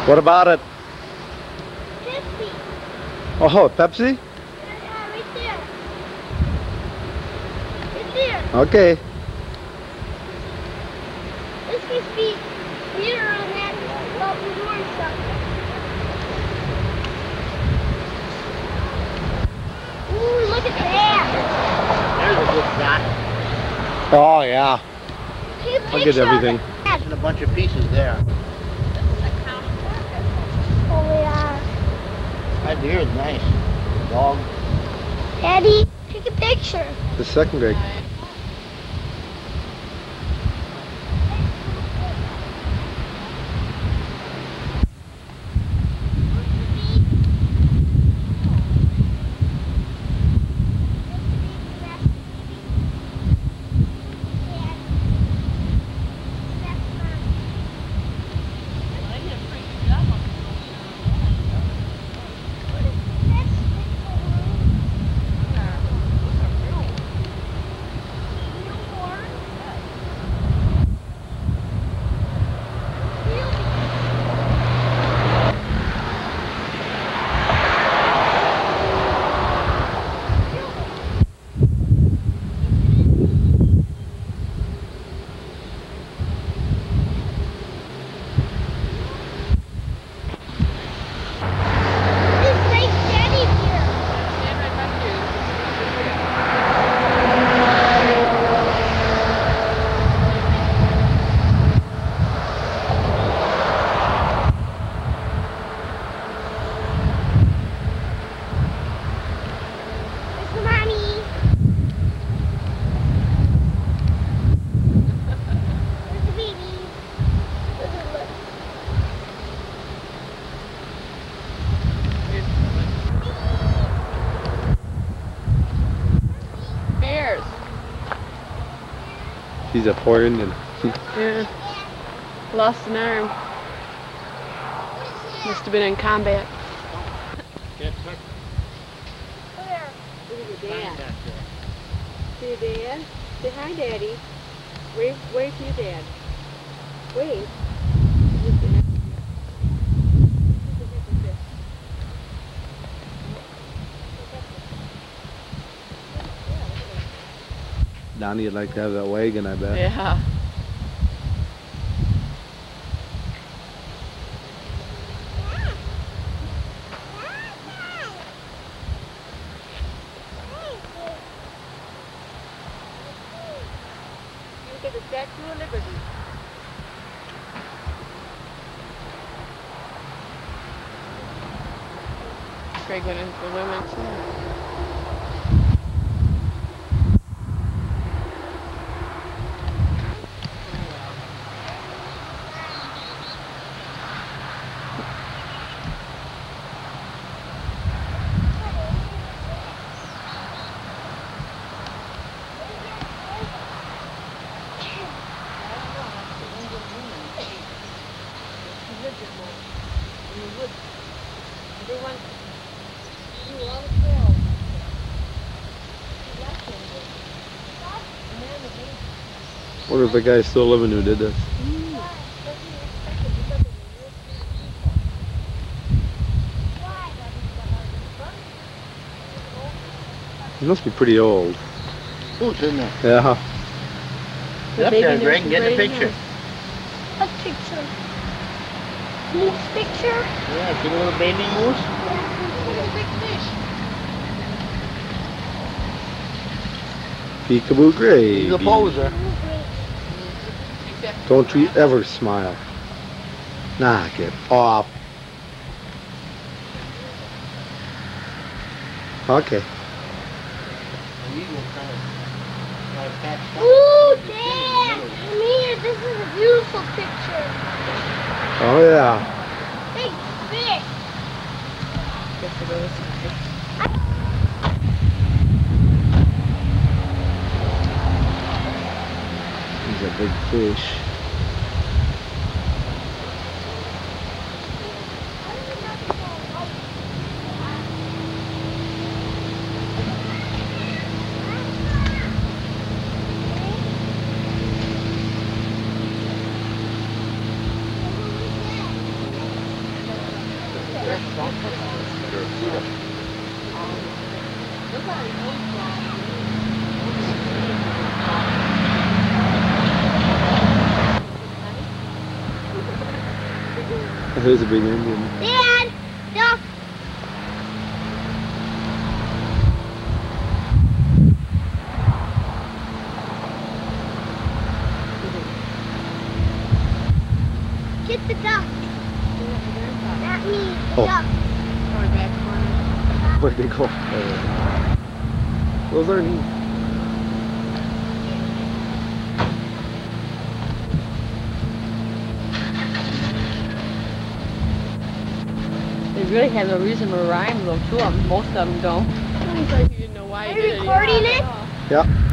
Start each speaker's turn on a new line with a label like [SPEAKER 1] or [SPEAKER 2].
[SPEAKER 1] What about it?
[SPEAKER 2] Pepsi.
[SPEAKER 1] Oh, Pepsi?
[SPEAKER 2] Yeah, right there. Right there.
[SPEAKER 1] Okay.
[SPEAKER 2] This must be here on that lovely door something. Ooh, look at that.
[SPEAKER 3] There's a good shot.
[SPEAKER 1] Oh, yeah.
[SPEAKER 2] Take a
[SPEAKER 1] I'll get
[SPEAKER 2] picture of
[SPEAKER 1] everything.
[SPEAKER 2] that.
[SPEAKER 3] And a bunch of pieces there.
[SPEAKER 2] Oh, yeah.
[SPEAKER 3] That deer is nice. Dog.
[SPEAKER 2] Daddy, take a picture.
[SPEAKER 1] The second big. He's a poor Indian.
[SPEAKER 4] Yeah. Lost an arm. Must have been in combat.
[SPEAKER 3] Yes,
[SPEAKER 2] Where?
[SPEAKER 4] Look at your dad. See your dad? Say hi, Daddy. Wave to your dad. Wave.
[SPEAKER 1] Donnie would like to have that wagon, I bet.
[SPEAKER 4] Yeah. Look at the Statue of Liberty. Greg went into the women's center.
[SPEAKER 1] Wonder if the guy's still living who did this. He must be pretty old.
[SPEAKER 3] Who's in there?
[SPEAKER 1] Yeah.
[SPEAKER 3] Get up there, Greg, and get the picture.
[SPEAKER 2] What picture? Moose picture?
[SPEAKER 3] Yeah, see the little baby moose?
[SPEAKER 1] Peekaboo gravy.
[SPEAKER 3] He's a poser.
[SPEAKER 1] Don't you ever smile. Knock it off. Okay.
[SPEAKER 2] Ooh, Dad! Come here, this is a beautiful picture.
[SPEAKER 1] Oh yeah.
[SPEAKER 2] Big fish.
[SPEAKER 1] He's a big fish. Who's a big Indian?
[SPEAKER 2] Dad! Duck! Get the duck! Not me, the
[SPEAKER 1] Oh.
[SPEAKER 2] duck.
[SPEAKER 4] Going back corner.
[SPEAKER 1] Where'd they go? Those are neat.
[SPEAKER 4] They really have no reason to rhyme though, too. Most of them don't. It's like you didn't know why
[SPEAKER 2] Are
[SPEAKER 4] you
[SPEAKER 2] you
[SPEAKER 4] did it.
[SPEAKER 2] recording it?
[SPEAKER 1] Yeah.